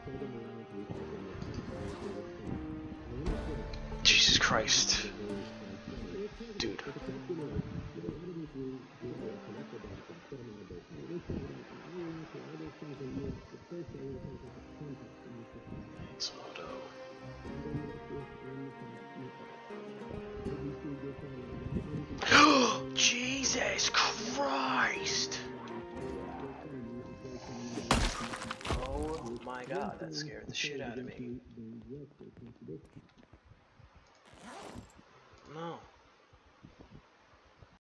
Jesus Christ. Dude. It's auto. Jesus Christ! Oh my god, that scared the shit out of me. No.